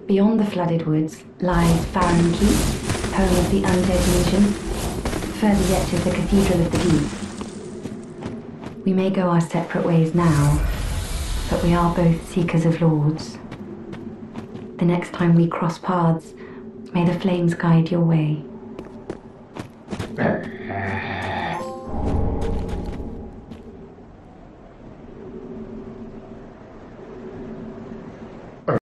Beyond the flooded woods lies Farron Keep, home of the Undead Legion. Further yet is the Cathedral of the Deep. We may go our separate ways now, but we are both seekers of lords. The next time we cross paths, may the flames guide your way.